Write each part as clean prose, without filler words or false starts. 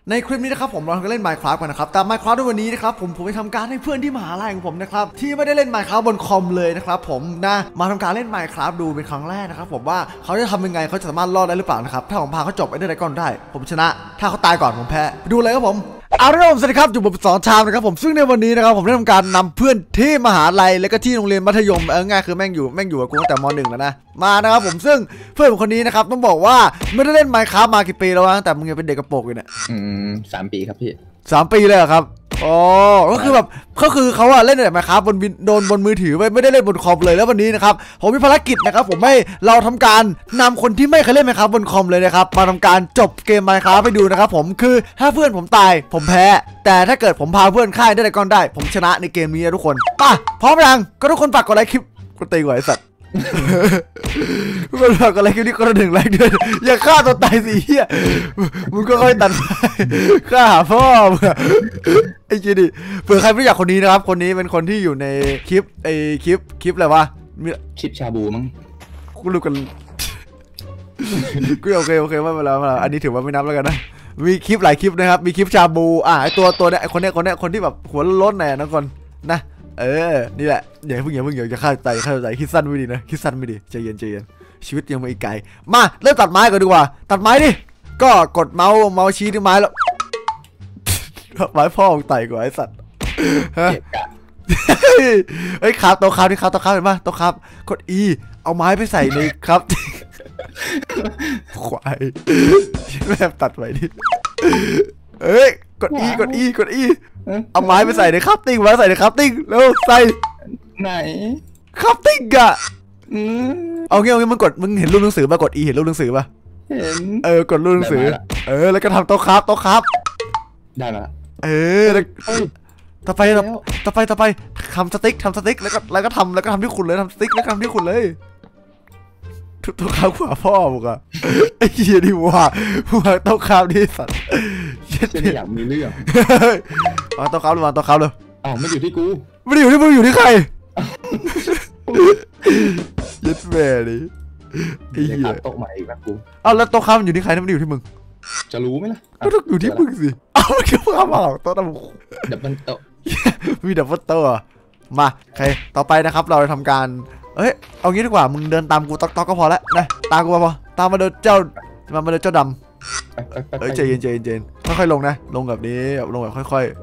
ในคลิปนี้นะครับผมเราจะเล่น Minecraft กันนะครับแต่ Minecraft ในวันนี้นะครับผมไปทำการให้เพื่อนที่มหาลัยของผมนะครับที่ไม่ได้เล่น Minecraft บนคอมเลยนะครับผมนะมาทำการเล่น Minecraft ดูเป็นครั้งแรกนะครับผมว่าเขาจะทำยังไงเขาจะสามารถรอดได้หรือเปล่านะครับถ้าผมพาเขาจบไอ้ได้ก่อนได้ผมชนะถ้าเขาตายก่อนผมแพ้ไปดูเลยครับผมเอาละครับผมสวัสดีครับอยู่ผม2 ชามนะครับผมซึ่งในวันนี้นะครับผมได้ทำการนำเพื่อนที่มหาลัยและก็ที่โรงเรียนมัธยมง่ายคือแม่งอยู่กับกูตั้งแต่ม.1แล้วนะมานะครับผมซึ่งเพื่อนผมคนนี้นะครับต้องบอกว่าไม่ได้เล่น Minecraft มากี่ปีแล้วตั้งแต่มึงยังเป็นเด็กกระโปรงอยู่เนี่ย 3 ปีครับพี่ 3 ปีเลยเหรอครับอ๋อก็คือแบบเขาอะเล่นแต่Minecraftบนมือถือไม่ได้เล่นบนคอมเลยแล้ววันนี้นะครับผมมีภารกิจนะครับผมให้เราทำการนำคนที่ไม่เคยเล่นMinecraftบนคอมเลยนะครับมาทำการจบเกมMinecraftไปดูนะครับผมคือถ้าเพื่อนผมตายผมแพ้แต่ถ้าเกิดผมพาเพื่อนฆ่าได้ก่อนได้ผมชนะในเกมนี้นะทุกคนป่ะพร้อมยังก็ทุกคนฝากกดไลค์คลิปกูตีกว่าไอ้สัตว์ทุกคนฝากกดไลค์คลิปนี้ก็1 ไลค์ด้วยอย่าฆ่าตัวตายสิเฮียมึงก็ค่อยตัดไปฆ่าหาพ่อไอ้จีดิเผื่อใครไม่อยากคนนี้นะครับคนนี้เป็นคนที่อยู่ในคลิปคลิปอะไรวะคลิปชาบูมั้งกูรู้กันกูโอเคไม่เป็นไรอันนี้ถือว่าไม่นับแล้วกันนะมีคลิปหลายคลิปนะครับมีคลิปชาบูไอตัวเนี้ยคนที่แบบหัวล้นแน่นะคนนะนี่แหละอย่าเพิ่งจะฆ่าใจคิดสั้นไม่ดีนะคิดสั้นไม่ดีใจเย็นชีวิตยังไม่ไกลมาเริ่มตัดไม้ก่อนดีกว่าตัดไม้ดิก็กดเมาส์ชี้ที่ไม้แล้วไม้พ่อของไต่กว่าไอ้สัตว์เฮ้ยครับตัวครับนี่ครับตัวครับเห็นป่ะตัวครับกด E เอาไม้ไปใส่ในครับควายแม่ตัดไว้ดิเอ้ยกด E เอาไม้ไปใส่ในคัพติ้งมาใส่ในคัพติ้งแล้วใส่ไหนคัพติ้งอะเอางี้มึงเห็นรูปหนังสือป่ะกด E เห็นรูปหนังสือป่ะเห็นกดรูปหนังสือแล้วก็ทำโต๊ะครับได้มาต่อไปทำสติ๊กแล้วก็ทำที่ขุดเลยทำสติ๊กแล้วทำที่ขุดเลยตัวข้าวขวาพ่อมึงอะไอ้เหี้ยดิว่าตัวข้าวดิสัตว์ฉันอยากมีเรื่องตัวข้าวเลยอ้าวไม่อยู่ที่กูไม่ได้อยู่ที่มึงอยู่ที่ใครยัดแม่ดิไอ้เหี้ยโต๊ะใหม่อีกนะกูแล้วตัวข้าวมันอยู่ที่ใครไม่ได้อยู่ที่มึงจะรู้ไหมล่ะก็ต้องอยู่ที่มึงสิมันก็ข้าวมาโต๊ะมึงดับเบิลโต๊ะมีดับเบิลโต๊ะมาใครต่อไปนะครับเราจะทำการเอางี้ดีกว่ามึงเดินตามกูต๊อกก็พอแล้วนะตามกูมาพอตามมาเดินเจ้าดำใจเย็นค่อยๆลงนะลงแบบนี้ลงแบบค่อย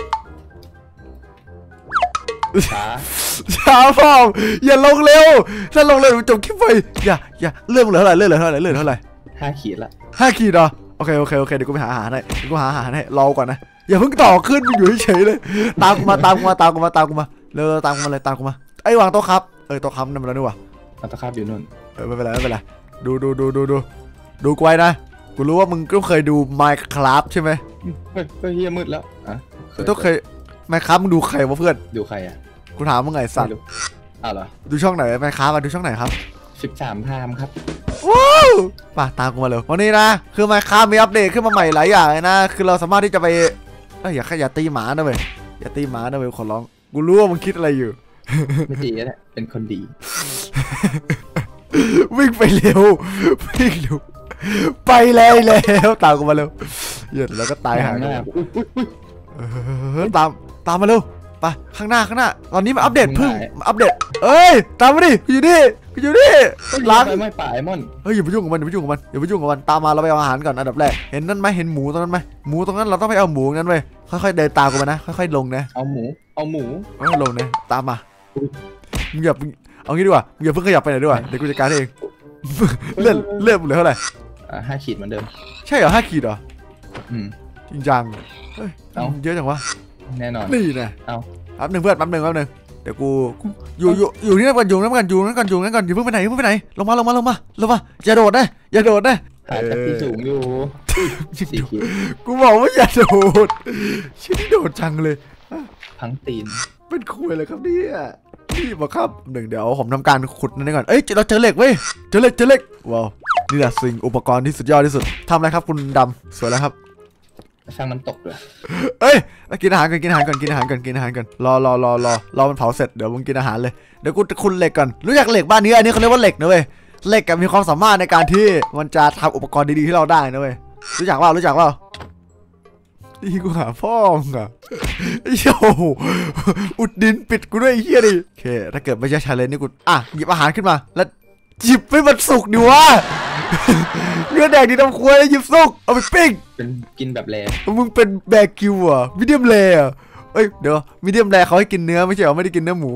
ๆช้าพ่ออย่าลงเร็วถ้าลงเร็วจบคลิปไปอย่าเลื่อนเหลือเท่าไหร่ 5 ขีดละ 5 ขีดเหรอโอเคเดี๋ยวกูไปหาอาหารให้รอก่อนนะอย่าเพิ่งต่อขึ้นอยู่เฉยเลยตามกูมาเร็วตามกูมาไอ้วางโต๊ะครับโต๊ะครับนั่นมันแล้วนี่วะโต๊ะครับอยู่นู่นไม่เป็นไรดูกูไว้นะกูรู้ว่ามึงก็เคยดู Minecraft ใช่ไหมก็เฮียมืดแล้วต้องเคย Minecraft มึงดูใครวะเพื่อนดูใครอ่ะกูถามมึงไงสัตว์เหรอดูช่องไหนMinecraftดูช่องไหนครับ 13 ไทม์ครับว้าวป่ะตามกูมาเร็ววันนี้นะคือMinecraftมีอัปเดตขึ้นมาใหม่หลายอย่างเลยนะคือเราสามารถที่จะไปอย่าตีหมานะเว้ยขอร้องกูรู้ว่ามึงคิดอะไรอยู่ไม่ดีนะเป็นคนดีวิ่งไปเร็วไปแล้วตามกูมาเร็วเหยียดแล้วก็ตายหาตามมาเร็วไปข้างหน้าตอนนี้มาอัปเดตอัปเดตตามมาดิอยู่นี่ล้างไม่ป่าไอ้มอนอย่าไปยุ่งกับมันตามมาเราไปเอาอาหารก่อนอันดับแรกเห็นนั่นไหมเห็นหมูตรงนั้นไหมหมูตรงนั้นเราต้องไปเอาหมูนั้นไปค่อยๆเดินตามกูมานะค่อยๆลงนะเอาหมูลงนะตามมามึงอย่าเอางี้ดีกว่ามึงอย่าเพิ่งขยับไปไหนด้วยเดี๋ยวกูจัดการเองเลื่อนเหลือเท่าไหร่ 5 ขีดเหมือนเดิมใช่เหรอ5 ขีดเหรอจริงจังเยอะจังวะแน่นอนนี่นะแป๊บหนึ่งเพื่อนแป๊บหนึ่งเดี๋ยวกูอยู่นี่ก่อนอยู่นั่นก่อนอย่าเพิ่งไปไหนลงมาอย่าโดดนะจากที่สูงอยู่4 ขีดกูบอกว่าอย่าโดดชิ้นโดดจังเลยพังตีนเป็นคุยเลยครับเนี่ยนี่บอกครับเดี๋ยวผมทำการขุดนั่นก่อนเราเจอเหล็กเว้ยเจอเหล็กว้าวนี่แหละสิ่งอุปกรณ์ที่สุดยอดที่สุดทำอะไรครับคุณดำสวยแล้วครับสร้างน้ำตกด้วยกินอาหารก่อนรอมันเผาเสร็จเดี๋ยวมึงกินอาหารเลยเดี๋ยวกูจะขุดเหล็กก่อนรู้จักเหล็กบ้านนี้อันนี้เขาเรียกว่าเหล็กนะเว้ยเหล็กมีความสามารถในการที่มันจะทำอุปกรณ์ดีๆที่เราได้นะเว้ยรู้จักเปล่าดีกูหาพ่อมึงอะไอ้เหี้ยโอ้โหอุดดินปิดกูด้วยไอ้เหี้ยดิโอเคถ้าเกิดไม่ใช่ชาเลนจ์นี่กูหยิบอาหารขึ้นมาแล้วหยิบให้มันสุกดิวะเนื้อแดงดีน้ำครัวแล้วหยิบสุกเอาไปปิ้งเป็นกินแบบแรมึงเป็นแบกิวอะมีเดียมแรอะเอ้ยเดี๋ยวมีเดียมแรเขาให้กินเนื้อไม่ใช่เหรอไม่ได้กินเนื้อหมู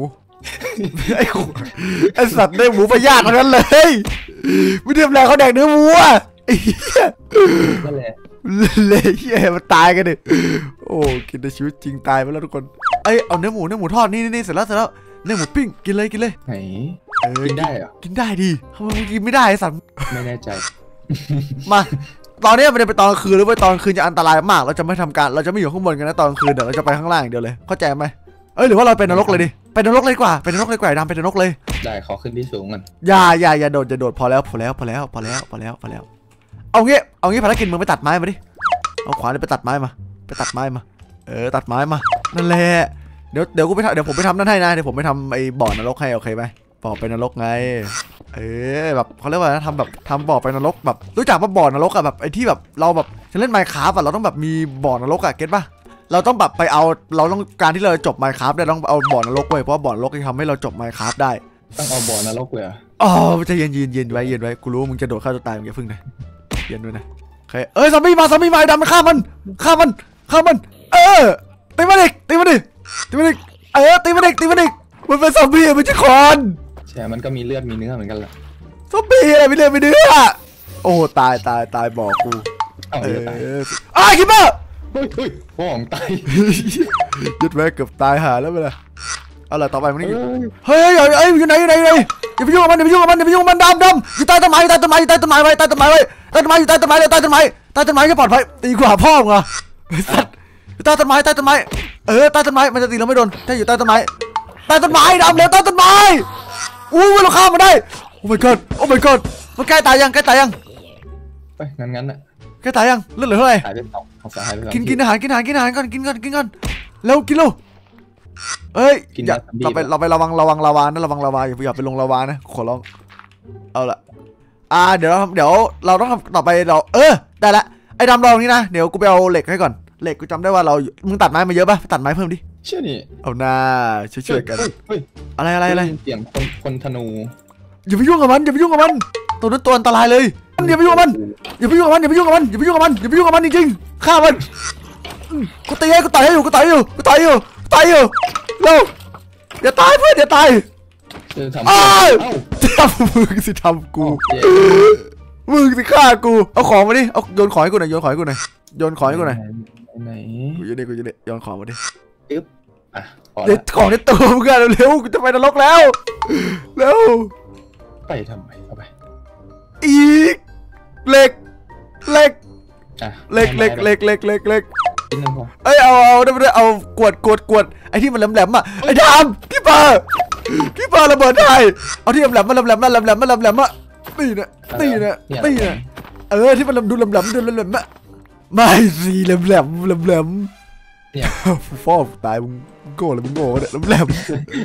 ไอ้สัตว์ได้หมูพยาธิทั้งนั้นเลยมีเดียมแรเขาแดกเนื้อหมูอะไอ้เหี้ยนั่นแหละเลยเหี้ยมันตายกันดิโอ้กินในชีวิตจริงตายไปแล้วทุกคนเอาเนื้อหมูทอดนี่เสร็จแล้วเนื้อหมูปิ้งกินเลยไหนกินได้เหรอกินได้ดิทำไมมึงกินไม่ได้สัตว์ไม่แน่ใจมาตอนนี้มันจะไปตอนกลางคืนหรือไปตอนกลางคืนจะอันตรายมากเราจะไม่ทำการเราจะไม่อยู่ข้างบนกันนะตอนกลางคืนเดี๋ยวเราจะไปข้างล่างอย่างเดียวเลยเข้าใจไหมหรือว่าเราเป็นนรกเลยดิเป็นนรกเลยดีกว่าเป็นนรกเลยดีกว่าดำเป็นนรกเลยได้ขอขึ้นที่สูงมันอย่าโดดพอแล้วเอางี้ภารกิจมึงไปตัดไม้มาดิเอาขวานไปตัดไม้มาตัดไม้มานั่นแหละเดี๋ยวผมไปทำนั่นให้นะเดี๋ยวผมไปทำไอ้บ่อนรกให้โอเคไหมบ่อไปนรกไงแบบเขาเรียกว่าทำบ่อไปนรกแบบรู้จักว่าบ่อนรกอะแบบไอ้ที่แบบเราแบบจะเล่น Minecraft อะเราต้องแบบมีบ่อนรกอะเก็ตป่ะเราต้องแบบไปเอาเราต้องการที่เราจบ Minecraft ได้ต้องเอาบ่อนรกไว้เพราะบ่อนรกจะทำให้เราจบ Minecraft ได้ต้องเอาบ่อนรกเลยจะเย็นไว้กูรู้มึงจะโดดฆ่าตัวตายมึงอย่าพึ่งนะเย็นด้วยนะโอเคซอมบี้มาดำไปฆ่ามันตีมันอีกตีมันอีกมันเป็นซอมบี้ไม่ใช่คนใช่มันก็มีเลือดมีเนื้อเหมือนกันแหละซอมบี้อะไรมีเลือดมีเนื้อโอ้ตายบอกกูคิปเปอร์เฮ้ยพ่อของตายยึดแม่เกือบตายหาแล้วไปเลยเอาล่ะต่อไปมันนี่เฮ้ยอยู่ไหนอย่าไปยุ่งกับมันดำอยู่ใต้ต้นไม้จะปลอดภัยตีกว่าพ่อมึงเหรอสัตว์อยู่ใต้ต้นไม้ใต้ต้นไม้มันจะตีเราไม่โดนถ้าอยู่ใต้ต้นไม้ดำแล้วใต้ต้นไม้เราข้ามมาได้โอ้ my god มันใกล้ตายยังไปงั้นน่ะใกล้ตายยังเลือดเหลือเท่าไหร่กินอาหารก่อนแล้วกินลูกเราไประวังลาวานะระวังลาวาอย่าไปลงลาวานะขอร้องเอาละเดี๋ยวเราต้องทำต่อไปเราได้ละไอ้ดำรองนี่นะเดี๋ยวกูไปเอาเหล็กให้ก่อนเหล็กกูจำได้ว่ามึงตัดไม้มาเยอะป่ะตัดไม้เพิ่มดิเชื่อนี่เอาหน้าช่วยกันอะไรเสียงคนธนูอย่าไปยุ่งกับมันตัวนั้นตัวอันตรายเลยอย่าไปยุ่งกับมันจริงๆฆ่ามันกูต่อยอยู่เร็วอย่าตายเพื่อนอย่าตายทำมึงสิทำกูมึงสิฆ่ากูเอาของมาดิเอาโยนของให้กูหน่อยไหนกูจะโยนของมาดิเด็ดของในตัวมึงกันเร็วกูจะไปนรกแล้วไปทำไมเอาไปอีกเหล็กเอาเอากวดไอ้ที่มันแหลมอ่ะไอ้ดำที่ปลาระเบิดได้เอาที่แหลมนี่นะที่มันดูแหลมอ่ะไม่สิแหลมเนี่ยฟ้องตายมึงโง่เลยมึงโง่เนี่ยแหลม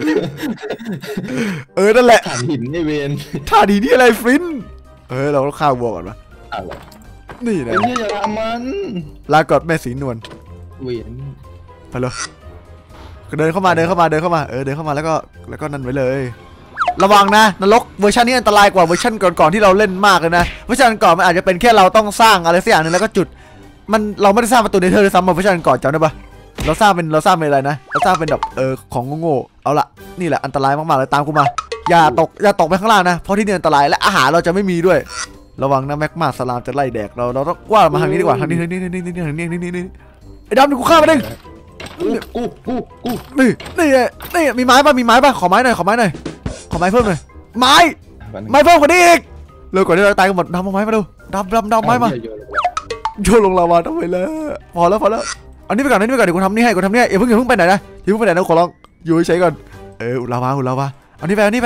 นั่นแหละถ่านหินไอเวนถ่านหินนี่อะไรฟรินเราต้องฆ่าวัวก่อนปะนี่นะอย่าทำมันลากอดแม่สีนวลเวียนไปเลยเดินเข้ามาแล้วก็นั่นไว้เลยระวังนะนรกเวอร์ชันนี้อันตรายกว่าเวอร์ชันก่อนๆที่เราเล่นมากเลยนะเวอร์ชันก่อนมันอาจจะเป็นแค่เราต้องสร้างอะไรสักอย่างนึงแล้วก็จุดเราไม่ได้สร้างประตูเนเธอร์เลยซ้ำมาเวอร์ชันก่อนจำได้ปะเราสร้างเป็นอะไรนะเราสร้างเป็นแบบของโง่เอาละนี่แหละอันตรายมากๆเลยตามกูมาอย่าตกไปข้างล่างนะเพราะที่นี่อันตรายและอาหารเราจะไม่มีด้วยระวังนะแม็กมาสลามจะไล่แดกเราต้องว่ามาทางนี้ดีกว่าทางนี้ไอ้ดำนี่กูฆ่ามันเองกูนี่มีไม้ป่ะขอไม้หน่อยขอไม้เพิ่มหน่อยไม้เพิ่มกว่านี้อีกเลยกว่าที่เราตายกันหมดดำเอาไม้มาดูดำไม้มาโยนลงลาวาทำไมล่ะพอแล้วอันนี้ไปก่อนเดี๋ยวกูทำนี่ให้อย่าเพิ่งไปไหนนะขอร้องอยู่เฉยก่อนลาวาอันนี้ไปนี่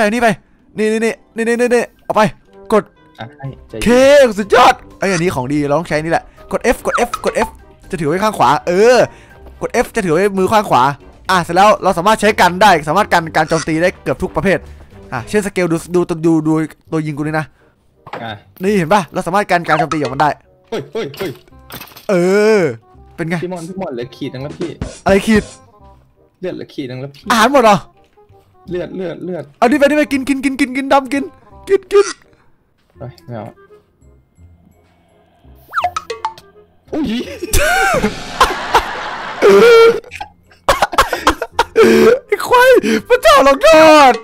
เอาไปกดเคสุดยอดอันนี้ของดีเราต้องใช้นี่แหละกด F จะถือไว้ข้างขวากด F จะถือไว้มือข้างขวาเสร็จแล้วเราสามารถใช้กันได้สามารถกันการโจมตีได้เกือบทุกประเภทเช่นสเกลดูตัวยิงกูนี่นะนี่เห็นป่ะเราสามารถกันการโจมตีของมันได้เป็นไงพี่มอนเหลือขีดนึงแล้วพี่อะไรขีดเลือดเหลือขีดนึงแล้วพี่อาหารหมดเหรอเลือดเอาดิไปกินดำกินไปไม่เอาอุ้ยไอ้ควายพระเจ้าลงโทษ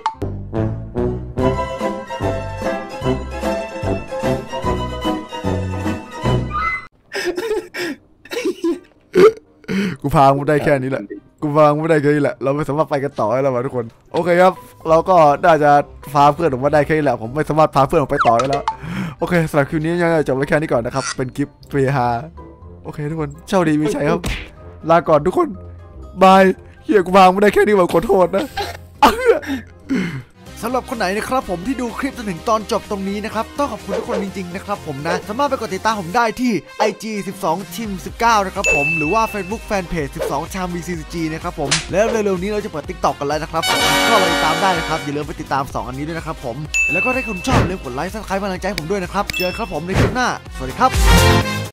กูพามึงได้แค่นี้แหละเราไม่สามารถไปกันต่อได้แล้วทุกคนโอเคครับเราก็น่าจะพาเพื่อนผมมาได้แค่นี้แหละผมไม่สามารถพาเพื่อนผมไปต่อได้แล้วโอเคสำหรับคลิปนี้ยังจบไว้แค่นี้ก่อนนะครับเป็นคลิปเปฮาโอเคทุกคนโชคดีมีชัยครับลาก่อนทุกคนบายเฮียกูพามึงได้แค่นี้ขอโทษนะสำหรับคนไหนนะครับผมที่ดูคลิปจนถึงตอนจบตรงนี้นะครับต้องขอบคุณทุกคนจริงๆนะครับผมนะสามารถไปกดติดตามผมได้ที่ IG 12 Team 19นะครับผมหรือว่า Facebook Fanpage 12 Cham VCG นะครับผมแล้วเร็วๆนี้เราจะเปิด TikTok กันแล้วนะครับผมก็ไปติดตามได้นะครับอย่าลืมไปติดตาม2อันนี้ด้วยนะครับผมแล้วก็ถ้าคุณชอบอย่าลืมกดไลค์ซับสไครป์กำลังใจผมด้วยนะครับเจอกันครับผมในคลิปหน้าสวัสดีครับ